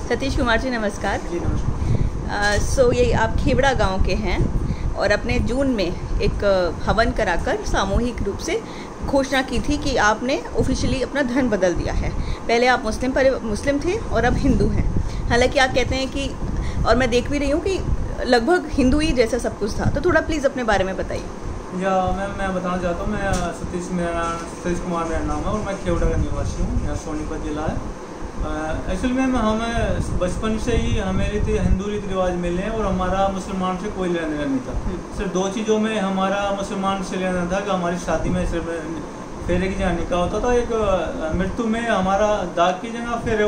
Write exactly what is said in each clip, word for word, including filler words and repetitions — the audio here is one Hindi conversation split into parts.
सतीश कुमार जी नमस्कार। जी नमस्कार। सो ये आप खेवड़ा गांव के हैं और अपने जून में एक हवन कराकर सामूहिक रूप से घोषणा की थी कि आपने ऑफिशियली अपना धर्म बदल दिया है। पहले आप मुस्लिम पर मुस्लिम थे और अब हिंदू हैं। हालांकि आप कहते हैं कि, और मैं देख भी रही हूँ कि लगभग हिंदू ही जैसा सब कुछ था, तो थोड़ा प्लीज़ अपने बारे में बताइए। या मैम मैं बताना चाहता हूँ, मैं सतीश मेरा सतीश कुमार मेरा नाम है और मैं खेवड़ा का निवासी हूँ। यहाँ सोनीपत जिला है। एक्चुअली मैम हमें बचपन से ही हमें रीति हिंदू रीति रिवाज मिले हैं और हमारा मुसलमान से कोई लेना देना नहीं था। सिर्फ दो चीज़ों में हमारा मुसलमान से लेना था कि हमारी शादी में सिर्फ फेरे की जगह निकाह होता था, एक मृत्यु में हमारा दाग की जगह फिर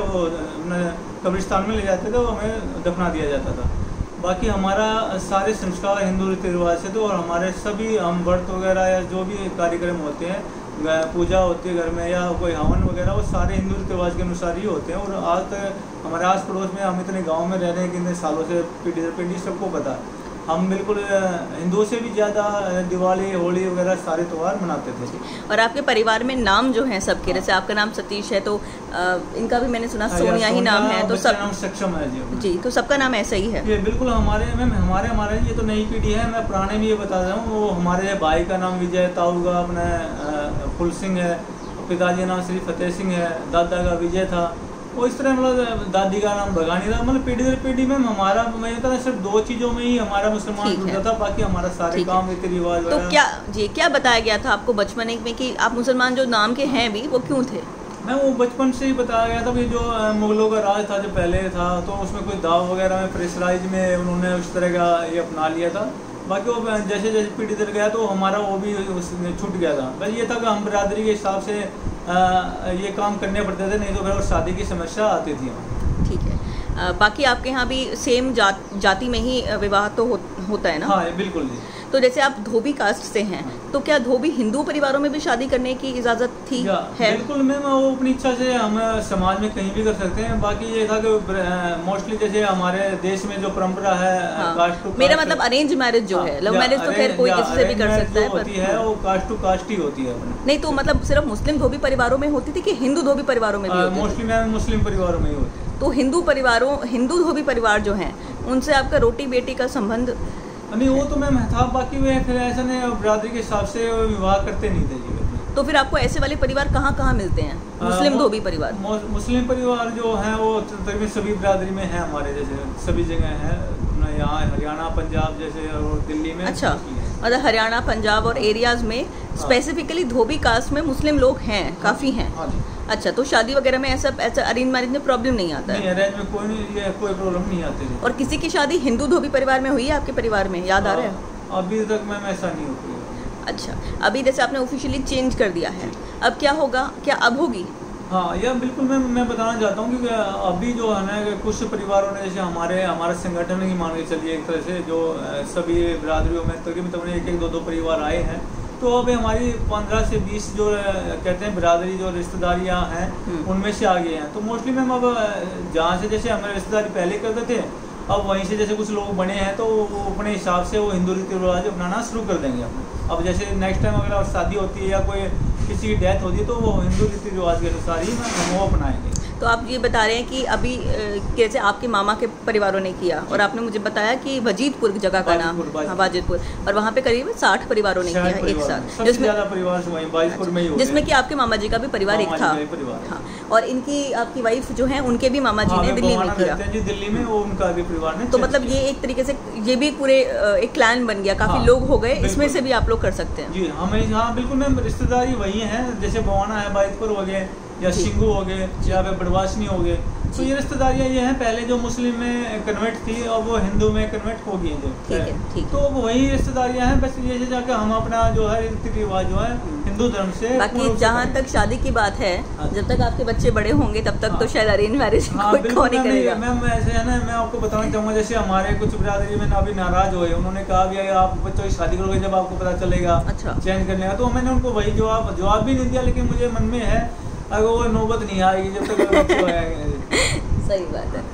कब्रिस्तान में ले जाते थे, हमें दफना दिया जाता था। बाकी हमारा सारे संस्कार हिंदू रीति रिवाज से थे और हमारे सभी हम व्रत वगैरह या जो भी कार्यक्रम होते हैं, पूजा होती है घर में या कोई हवन वगैरह, वो सारे हिंदू रीति रिवाज के अनुसार ही होते हैं। और आज तक हमारे आस पड़ोस में हम इतने गांव में रह रहे हैं कि इतने सालों से पीढ़ी दर पीढ़ी सबको पता है, हम बिल्कुल हिंदुओं से भी ज़्यादा दिवाली होली वगैरह सारे त्यौहार मनाते थे। और आपके परिवार में नाम जो है सबके, जैसे आपका नाम सतीश है तो आ, इनका भी मैंने सुना सोनिया ही नाम है, तो सब नाम सक्षम है जी जी तो सबका नाम ऐसा ही है। ये बिल्कुल हमारे मैम हमारे हमारे ये तो नई पीढ़ी है, मैं पुराने भी ये बता रहा हूँ। वो हमारे भाई का नाम विजय, ताऊ का अपना फुल सिंह है, पिताजी का नाम श्री फतेह सिंह है, दादा का विजय था, वो इस तरह मतलब दादी का नाम भगानी था। मतलब पीढ़ी दर पीढ़ी में हमारा मैं कहता सिर्फ दो चीज़ों में ही हमारा मुसलमान जुड़ता था, बाकी हमारा सारे काम रीति रिवाज। तो क्या जी क्या बताया गया था आपको बचपन में कि आप मुसलमान जो नाम के हैं भी, वो क्यों थे? मैं वो बचपन से ही बताया गया था कि जो मुगलों का राज था जो पहले था, तो उसमें कोई दाव वगैरह में प्रेशराइज में उन्होंने उस तरह का ये अपना लिया था। बाकी वो जैसे जैसे पीढ़ी दर गया तो हमारा वो भी उसमें छूट गया था। बस ये था कि हम बिरादरी के हिसाब से आ, ये काम करने पड़ते थे, नहीं तो फिर शादी की समस्या आती थी। ठीक है। आ, बाकी आपके यहाँ भी सेम जात जाति में ही विवाह तो हो, होता है ना? हाँ बिल्कुल जी। तो जैसे आप धोबी कास्ट से हैं, तो क्या धोबी हिंदू परिवारों में भी शादी करने की इजाज़त थी? है बिल्कुल मैम, वो अपनी इच्छा से हम समाज में कहीं भी कर सकते हैं। बाकी ये था कि मोस्टली जैसे हमारे देश में जो परंपरा है, हाँ, कास्ट टू मेरा मतलब अरेंज मैरिज जो है, लव मैरिज तो खैर कोई किसी से भी कर सकता है, होती है वो कास्ट टू कास्ट ही होती है। नहीं तो मतलब सिर्फ मुस्लिम धोबी परिवारों में होती थी कि हिंदू धोबी परिवारों में भी? मोस्टली मैम मुस्लिम परिवारों में ही होती है। तो हिंदू परिवारों हिंदू धोबी परिवार जो हैं, उनसे आपका रोटी बेटी का संबंध? नहीं वो तो मैम था, बाकी वे फिर ऐसा नहीं बिरादरी के हिसाब से विवाह करते नहीं थे जी। तो फिर आपको ऐसे वाले परिवार कहाँ कहाँ मिलते हैं, मुस्लिम धोबी परिवार? मुस्लिम परिवार जो हैं वो तकरीबन सभी बिरादरी में है हमारे, जैसे सभी जगह है, यहाँ हरियाणा पंजाब जैसे और दिल्ली में। अच्छा, मतलब हरियाणा पंजाब और एरियाज में स्पेसिफिकली धोबी कास्ट में मुस्लिम लोग हैं, काफ़ी हैं। अच्छा, तो शादी वगैरह में ऐसा ऐसा अरेंज मैरिज में प्रॉब्लम नहीं आता है? नहीं, अरेंज में कोई नहीं, ये कोई प्रॉब्लम नहीं आती है। और किसी की शादी हिंदू धोबी परिवार में हुई है आपके परिवार में, याद आ रहा है? अभी तक मैम ऐसा नहीं होती। अच्छा, अभी जैसे आपने ऑफिशियली चेंज कर दिया है, अब क्या होगा, क्या अब होगी? हाँ यह बिल्कुल मैं मैं बताना चाहता हूँ कि अभी जो है ना कुछ परिवारों ने, जैसे हमारे हमारा संगठन ही मान के चलिए एक तरह से, जो सभी बिरादरियों में तकरीबन तकरीबन एक एक दो दो परिवार आए हैं, तो अब हमारी पंद्रह से बीस जो कहते हैं बिरादरी जो रिश्तेदारियाँ हैं उनमें से आ गए हैं। तो मोस्टली मैम अब जहाँ से जैसे हमारे रिश्तेदारी पहले करते थे, अब वहीं से जैसे कुछ लोग बने हैं तो वो अपने हिसाब से वो हिंदू रीति रिवाज अपनाना शुरू कर देंगे अपने। अब जैसे नेक्स्ट टाइम अगर शादी होती है या कोई किसी की डेथ होती है तो वो हिंदू रीति रिवाज के अनुसार ही हम वो अपनाएंगे। तो आप ये बता रहे हैं कि अभी जैसे आपके मामा के परिवारों ने किया, और आपने मुझे बताया कि वजीदपुर जगह का नाम, हाँ वाजिदपुर, और वहाँ पे करीब साठ परिवारों ने किया एक साथ, जिसमें परिवार में जिसमें कि आपके मामा जी का भी परिवार एक था। हाँ, और इनकी आपकी वाइफ जो है उनके भी मामा जी ने दिल्ली में किया, दिल्ली में वो उनका भी परिवार ने। तो मतलब ये एक तरीके से ये भी पूरे एक क्लैन बन गया, काफी लोग हो गए, इसमें से भी आप लोग कर सकते हैं जी। हमें हाँ बिल्कुल मैम, रिश्तेदारी वही है, जैसे बवाना है, बाइतपुर हो गए या सिंगू हो गए या बड़वासनी हो गए, तो ये रिश्तेदारियाँ ये हैं पहले जो मुस्लिम में कन्वर्ट थी और वो हिंदू में कन्वर्ट हो गई हैं जो। ठीक है, ठीक। तो वही रिश्तेदारियाँ हैं, बस ये जाकर हम अपना जो है रीति रिवाज जो है हिंदू धर्म से। बाकी जहाँ तक शादी की बात है, जब तक आपके बच्चे बड़े होंगे तब तक तो शायद अरेंज मैरिज कोई नहीं करेगा। मैम ऐसे है ना, मैं आपको बताना चाहूँगा, जैसे हमारे कुछ बिरादरी में अभी नाराज हुए, उन्होंने कहा भी आप बच्चों की शादी करोगे जब आपको पता चलेगा चेंज करने का, तो मैंने उनको वही जवाब जवाब भी नहीं दिया, लेकिन मुझे मन में है अगर वो नौबत नहीं आएगी जब तक बच्चे आएंगे। सही बात है।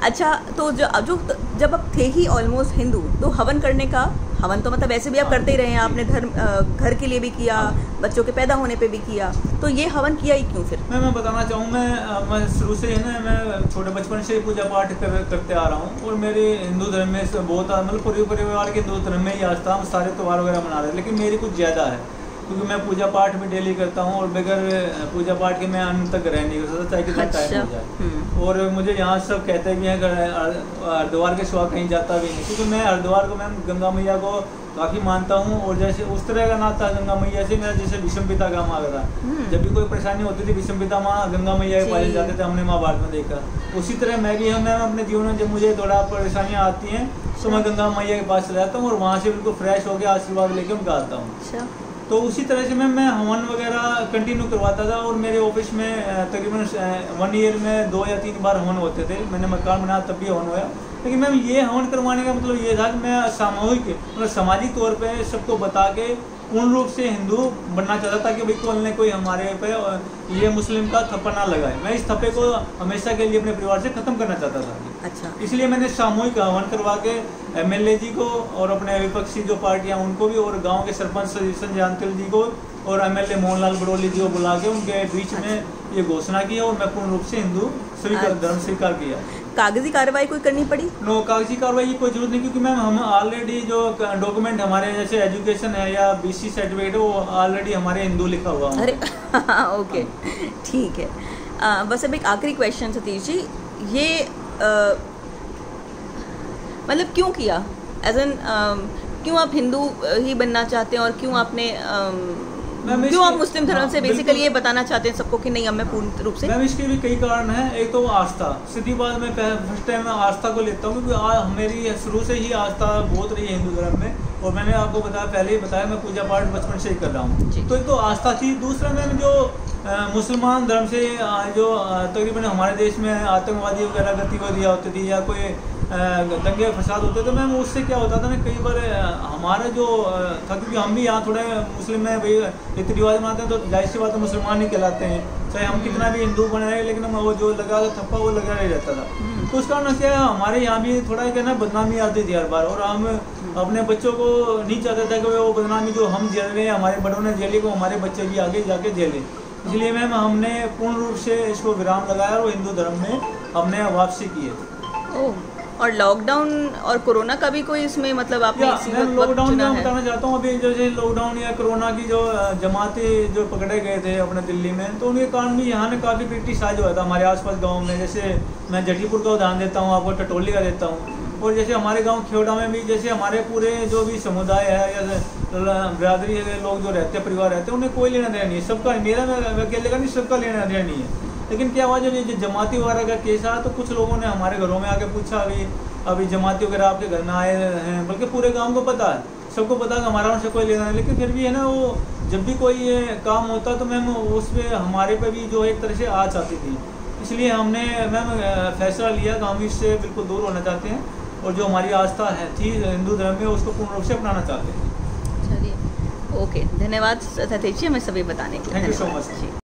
अच्छा, तो जो जो जब आप थे ही ऑलमोस्ट हिंदू, तो हवन करने का, हवन तो मतलब वैसे भी आप करते ही रहे हैं, आपने धर्म घर के लिए भी किया, बच्चों के पैदा होने पे भी किया, तो ये हवन किया ही क्यों फिर? मैं मैं बताना चाहूँ, मैं मैं शुरू से है ना, मैं छोटे बचपन से ही पूजा पाठ कर, करते आ रहा हूँ, और मेरे हिंदू धर्म में बहुत मतलब पूरे परिवार के हिंदू धर्म में ही आस्था, हम सारे त्यौहार वगैरह मना रहे हैं, लेकिन मेरी कुछ ज़्यादा है, क्योंकि मैं पूजा पाठ भी डेली करता हूँ, और बगैर पूजा पाठ के मैं अंत तक रह नहीं सकता, चाहे कितना टाइम हो जाए। और मुझे यहाँ सब कहते भी हैं हरिद्वार के सिवा कहीं जाता भी नहीं, क्योंकि मैं हरिद्वार को, मैं गंगा मैया को काफ़ी मानता हूँ, और जैसे उस तरह का नाता गंगा मैया से मेरा, जैसे विषम पिता का माँ था, जब भी कोई परेशानी होती थी विषम पिता माँ गंगा मैया के पास जाते थे, हमने महाभारत में देखा। उसी तरह मैं भी हूँ, मैं अपने जीवन में जब मुझे थोड़ा परेशानियाँ आती हैं तो मैं गंगा मैया के पास चला जाता हूँ, और वहाँ से बिल्कुल फ्रेश होकर आशीर्वाद लेके उनका आता हूँ। तो उसी तरह से मैं मैं हवन वगैरह कंटिन्यू करवाता था, और मेरे ऑफिस में तकरीबन वन ईयर में दो या तीन बार हवन होते थे। मैंने मकान बनाया तब भी हवन हुआ, लेकिन मैम ये हवन करवाने का मतलब ये था कि मैं सामूहिक मतलब सामाजिक तौर पे सबको बता के पूर्ण रूप से हिंदू बनना चाहता था, कि भाई कोई ने कोई हमारे पे ये मुस्लिम का थप्पा ना लगाए। मैं इस थप्पे को हमेशा के लिए अपने परिवार से खत्म करना चाहता था। अच्छा, इसलिए मैंने सामूहिक हवन करवा के एमएलए जी को और अपने विपक्षी जो पार्टियां उनको भी, और गांव के सरपंच संजय अंतिल जी को और एमएलए मोहनलाल बड़ोली जी को बुला के उनके बीच में ये घोषणा की, और मैं पूर्ण रूप से हिंदू स्वीकार धर्म स्वीकार किया। कागजी कार्रवाई कोई करनी पड़ी? नो, कागजी कार्रवाई की कोई जरूरत नहीं, क्योंकि मैम हम ऑलरेडी जो डॉक्यूमेंट हमारे जैसे एजुकेशन है या बीसी सर्टिफिकेट है वो ऑलरेडी हमारे हिंदू लिखा हुआ है। अरे ओके, ठीक है। आ, बस अब एक आखिरी क्वेश्चन सतीश जी, ये आ, मतलब क्यों किया, एज एन क्यों आप हिंदू ही बनना चाहते हैं, और क्यों आपने क्यों आप मुस्लिम धर्म से बेसिकली ये बताना चाहते हैं सबको कि नहीं अब मैं पूर्ण रूप से? मैम इसके भी कई कारण हैं। एक तो आस्था, सीधी बात मैं फर्स्ट टाइम मैं आस्था को लेता हूँ, क्योंकि मेरी शुरू से ही आस्था बहुत रही है हिंदू धर्म में, और मैंने आपको बताया पहले ही बताया मैं पूजा पाठ बचपन से ही कर रहा हूँ, तो एक तो आस्था थी। दूसरा मैम जो मुसलमान धर्म से जो तकरीबन हमारे देश में आतंकवादी वगैरह गतिविधियाँ होती थी या कोई दंगे फसाद होते, तो मैम उससे क्या होता था ना, कई बार हमारा जो था, क्योंकि हम भी यहाँ थोड़े मुस्लिम में भाई रीति रिवाज बनाते हैं, तो जाहिर सी बात है मुसलमान ही कहलाते हैं, चाहे हम कितना भी हिंदू बने रहे, लेकिन वो जो लगा थप्पा वो लगा नहीं रहता था। तो उस कारण क्या हमारे यहाँ भी थोड़ा क्या ना बदनामी आती थी हर बार, और हम अपने बच्चों को नहीं चाहते थे कि वो बदनामी जो हम झेल रहे हैं, हमारे बड़ों ने झेली, को हमारे बच्चे भी आगे जाके झेलें। इसलिए मैम हमने पूर्ण रूप से इसको विराम लगाया और हिंदू धर्म में हमने वापसी की है। ओह, और लॉकडाउन और कोरोना का भी कोई इसमें मतलब आपने लॉकडाउन में बताना चाहता हूँ, अभी जैसे लॉकडाउन या कोरोना की जो जमाती जो पकड़े गए थे अपने दिल्ली में, तो उनके कारण भी यहाँ ने काफ़ी क्रिटिसाइज हुआ था हमारे आसपास गांव में। जैसे मैं जटीपुर का उदाहरण देता हूँ, आपको टटोली का देता हूँ, और जैसे हमारे गांव खेवड़ा में भी जैसे हमारे पूरे जो भी समुदाय है या बिरादरी के लोग जो रहते हैं, परिवार रहते हैं, उन्हें कोई लेना देना नहीं है, सबका, मेरा अकेले का नहीं, सबका लेना देना नहीं है। लेकिन क्या हुआ, जब ये जमाती वगैरह का केस आया तो कुछ लोगों ने हमारे घरों में आके पूछा, अभी अभी जमाती वगैरह आपके घर में आए हैं, बल्कि पूरे गांव को पता है, सबको पता है हमारा उनसे कोई लेना नहीं, लेकिन फिर भी है ना, वो जब भी कोई ये काम होता तो मैम उस पर हमारे पे भी जो एक तरह से आ जाती थी। इसलिए हमने मैम फैसला लिया कि हम इससे बिल्कुल दूर होना चाहते हैं, और जो हमारी आस्था है थी हिंदू धर्म में उसको पूर्ण रूप से अपनाना चाहते हैं। चलिए, ओके, धन्यवाद सतीश जी हमें सभी बताने के लिए। Thank you so much.